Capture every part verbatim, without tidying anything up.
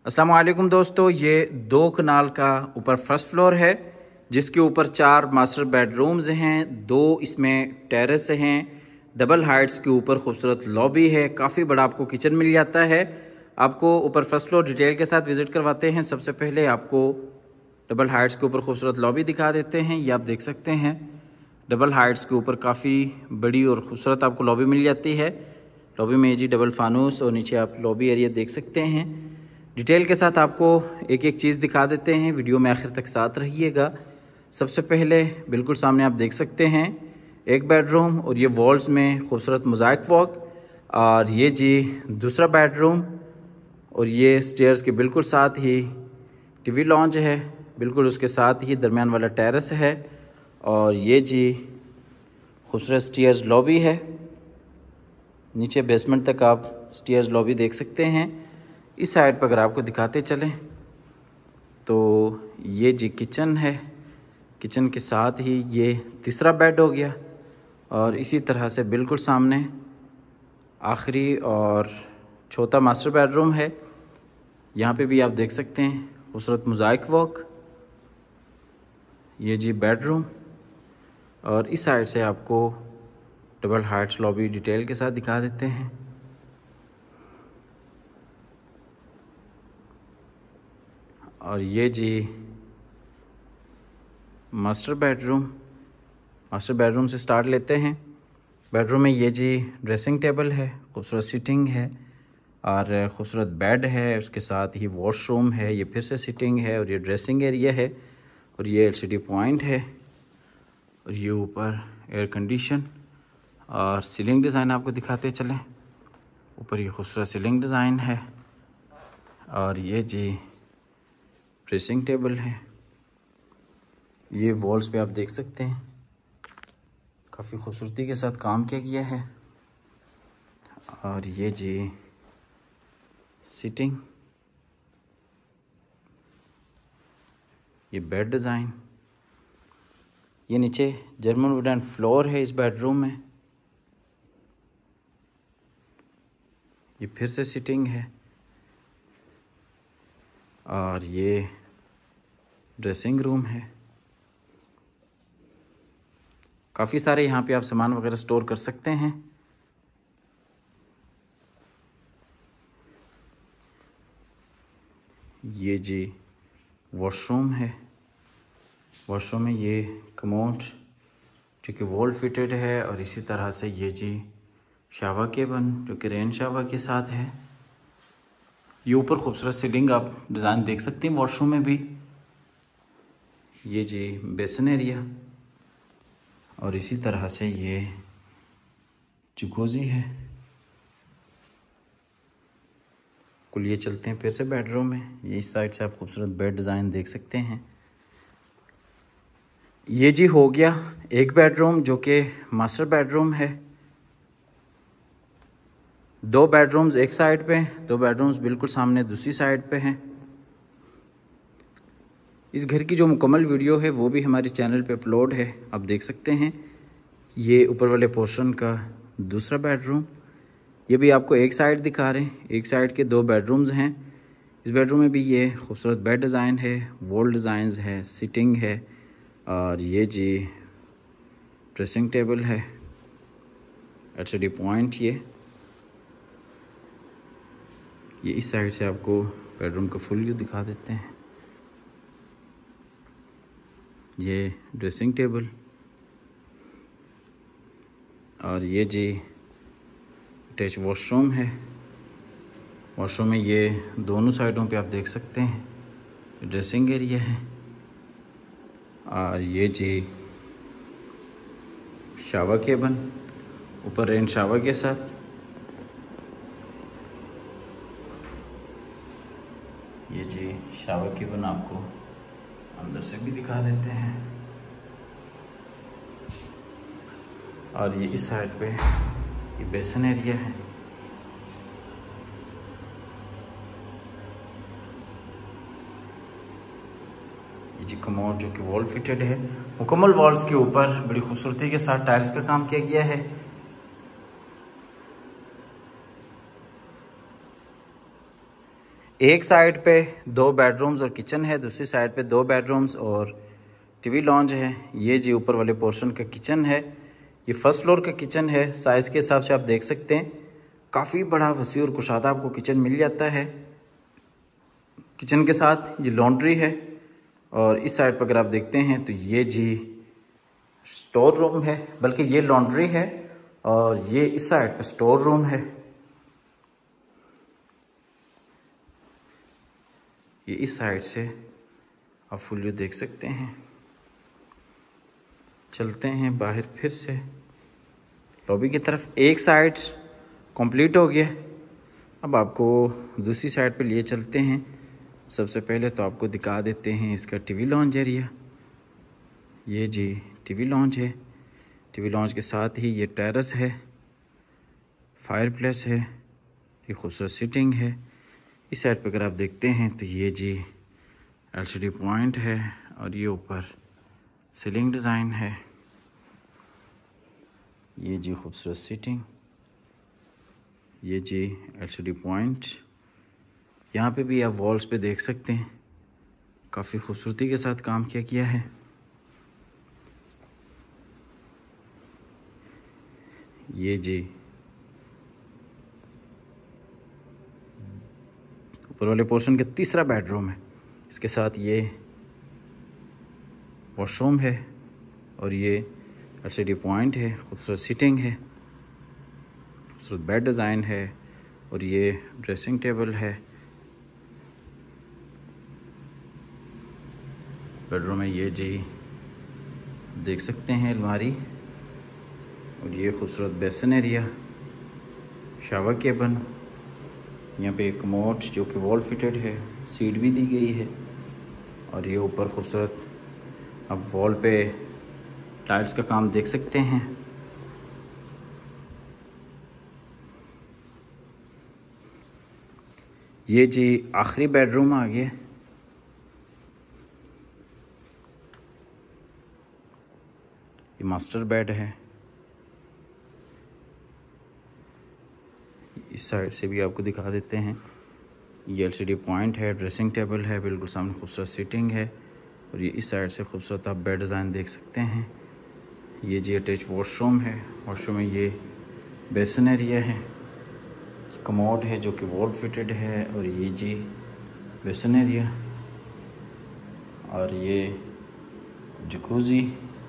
अस्सलाम वालेकुम दोस्तों, ये दो कनाल का ऊपर फर्स्ट फ्लोर है जिसके ऊपर चार मास्टर बेडरूम्स हैं, दो इसमें टेरेस हैं, डबल हाइट्स के ऊपर खूबसूरत लॉबी है, काफ़ी बड़ा आपको किचन मिल जाता है। आपको ऊपर फर्स्ट फ्लोर डिटेल के साथ विज़िट करवाते हैं। सबसे पहले आपको डबल हाइट्स के ऊपर खूबसूरत लॉबी दिखा देते हैं। ये आप देख सकते हैं डबल हाइट्स के ऊपर काफ़ी बड़ी और खूबसूरत आपको लॉबी मिल जाती है। लॉबी में जी डबल फानूस और नीचे आप लॉबी एरिया देख सकते हैं। डिटेल के साथ आपको एक एक चीज़ दिखा देते हैं, वीडियो में आखिर तक साथ रहिएगा। सबसे पहले बिल्कुल सामने आप देख सकते हैं एक बेडरूम और ये वॉल्स में खूबसूरत मोज़ाइक वॉक, और ये जी दूसरा बेडरूम और ये स्टेयर्स के बिल्कुल साथ ही टीवी लॉन्च है, बिल्कुल उसके साथ ही दरमियान वाला टेरेस है, और ये जी खूबसूरत स्टेयर्स लॉबी है। नीचे बेसमेंट तक आप स्टेयर्स लॉबी देख सकते हैं। इस साइड पर अगर आपको दिखाते चलें तो ये जी किचन है, किचन के साथ ही ये तीसरा बेड हो गया, और इसी तरह से बिल्कुल सामने आखिरी और छोटा मास्टर बेडरूम है। यहाँ पे भी आप देख सकते हैं खूबसूरत मोज़ाइक वर्क। ये जी बेडरूम, और इस साइड से आपको डबल हाइट्स लॉबी डिटेल के साथ दिखा देते हैं। और ये जी मास्टर बेडरूम। मास्टर बेडरूम से स्टार्ट लेते हैं। बेडरूम में ये जी ड्रेसिंग टेबल है, खूबसूरत सीटिंग है और खूबसूरत बेड है, उसके साथ ही वॉशरूम है, ये फिर से सीटिंग है, और ये ड्रेसिंग एरिया है, और ये एलसीडी पॉइंट है, और ये ऊपर एयर कंडीशन और सीलिंग डिज़ाइन आपको दिखाते चलें। ऊपर ये खूबसूरत सीलिंग डिज़ाइन है, और ये जी ड्रेसिंग टेबल है। ये वॉल्स पे आप देख सकते हैं काफ़ी खूबसूरती के साथ काम किया गया है, और ये जी सीटिंग, ये बेड डिज़ाइन, ये नीचे जर्मन वुडन फ्लोर है इस बेडरूम में। ये फिर से सीटिंग है, और ये ड्रेसिंग रूम है। काफ़ी सारे यहाँ पे आप सामान वगैरह स्टोर कर सकते हैं। ये जी वॉशरूम है। वॉशरूम में ये कमोड जो कि वॉल फिटेड है, और इसी तरह से ये जी शावर केबन जो कि रेन शावर के साथ है। ये ऊपर खूबसूरत सीलिंग आप डिज़ाइन देख सकते हैं वॉशरूम में भी। ये जी बेसन एरिया, और इसी तरह से ये जकूज़ी है। कुल ये चलते हैं फिर से बेडरूम में। ये इस साइड से आप खूबसूरत बेड डिज़ाइन देख सकते हैं। ये जी हो गया एक बेडरूम जो कि मास्टर बेडरूम है। दो बेडरूम्स एक साइड पे, दो बेडरूम्स बिल्कुल सामने दूसरी साइड पे हैं। इस घर की जो मुकम्मल वीडियो है वो भी हमारे चैनल पे अपलोड है, आप देख सकते हैं। ये ऊपर वाले पोर्शन का दूसरा बेडरूम, ये भी आपको एक साइड दिखा रहे हैं। एक साइड के दो बेडरूम्स हैं। इस बेडरूम में भी ये खूबसूरत बेड डिज़ाइन है, वॉल डिज़ाइंस है, सीटिंग है, और ये जी ड्रेसिंग टेबल है, एलसीडी पॉइंट। ये ये इस साइड से आपको बेडरूम का फुल व्यू दिखा देते हैं। ये ड्रेसिंग टेबल, और ये जी अटैच वॉशरूम है। वॉशरूम में ये दोनों साइडों पे आप देख सकते हैं ड्रेसिंग एरिया है, और ये जी शावर केबन ऊपर रेन शावर के साथ। ये जी शावर केबन आपको अंदर से भी दिखा देते हैं, और ये इस साइड पे ये बेसन एरिया है। ये जी कमोड जो कि वॉल फिटेड है। मुकम्मल वॉल्स के ऊपर बड़ी खूबसूरती के साथ टाइल्स का काम किया गया है। एक साइड पे दो बेडरूम्स और किचन है, दूसरी साइड पे दो बेडरूम्स और टीवी लॉन्ज है। ये जी ऊपर वाले पोर्शन का किचन है। ये फर्स्ट फ्लोर का किचन है। साइज़ के हिसाब से आप देख सकते हैं काफ़ी बड़ा वसी और कुशादा आपको किचन मिल जाता है। किचन के साथ ये लॉन्ड्री है और इस साइड पर अगर आप देखते हैं तो ये जी स्टोर रूम है, बल्कि ये लॉन्ड्री है और ये इस साइड पर स्टोर रूम है। ये इस साइड से आप फुल व्यू देख सकते हैं। चलते हैं बाहर फिर से लॉबी की तरफ। एक साइड कंप्लीट हो गया, अब आपको दूसरी साइड पे लिए चलते हैं। सबसे पहले तो आपको दिखा देते हैं इसका टीवी लॉन्च एरिया। ये जी टीवी लॉन्च है। टीवी लॉन्च के साथ ही ये टेरेस है, फायरप्लेस है, ये खूबसूरत सीटिंग है। इस साइड पे अगर आप देखते हैं तो ये जी एलसीडी पॉइंट है और ये ऊपर सीलिंग डिज़ाइन है। ये जी खूबसूरत सीटिंग, ये जी एलसीडी पॉइंट। यहाँ पे भी आप वॉल्स पे देख सकते हैं काफ़ी खूबसूरती के साथ काम किया गया है। ये जी ऊपर वाले पोर्शन का तीसरा बेडरूम है। इसके साथ ये वॉशरूम है और ये एलसीडी पॉइंट है, खूबसूरत सीटिंग है, खूबसूरत बेड डिज़ाइन है और ये ड्रेसिंग टेबल है। बेडरूम में ये जी देख सकते हैं अलमारी और ये खूबसूरत बेसिन एरिया, शावर केबिन। यहाँ पे एक कमोड जो कि वॉल फिटेड है, सीट भी दी गई है और ये ऊपर खूबसूरत आप वॉल पे टाइल्स का काम देख सकते हैं। ये जी आखिरी बेडरूम आ गया। ये मास्टर बेड है। इस साइड से भी आपको दिखा देते हैं। ये एलसीडी पॉइंट है, ड्रेसिंग टेबल है, बिल्कुल सामने खूबसूरत सीटिंग है और ये इस साइड से खूबसूरत आप बेड डिज़ाइन देख सकते हैं। ये जी अटैच वॉशरूम है। वॉशरूम में ये बेसिन एरिया है, कमोड है जो कि वॉल फिटेड है और ये जी बेसिन एरिया और ये जकूज़ी,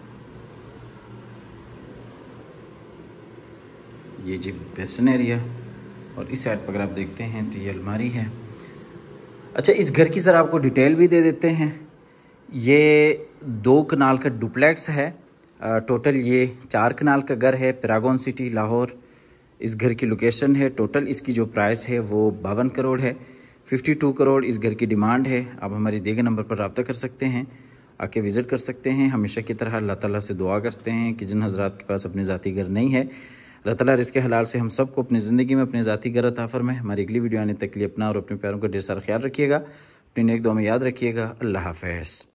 ये जी बेसिन एरिया और इस साइड पर अगर आप देखते हैं तो ये अलमारी है। अच्छा, इस घर की ज़रा आपको डिटेल भी दे देते हैं। ये दो कनाल का डुप्लेक्स है। टोटल ये चार कनाल का घर है, पैरागॉन सिटी लाहौर इस घर की लोकेशन है। टोटल इसकी जो प्राइस है वो बावन करोड़ है। बावन करोड़ इस घर की डिमांड है। आप हमारे दिए गए नंबर पर रब्ता कर सकते हैं, आके विज़िट कर सकते हैं। हमेशा की तरह अल्लाह ताला से दुआ करते हैं कि जिन हज़रात के पास अपने ज़ाती घर नहीं है, अल्लाह ताला रिज़्क़ हलाल से हम सबको अपनी ज़िंदगी में अपने ज़ाती घर अता फरमाए। हमारी अगली वीडियो आने तक के लिए अपना और अपने प्यारों का ढेर सारा ख्याल रखिएगा। अपनी नेक दुआ में याद रखिएगा। अल्लाह हाफ़िज़।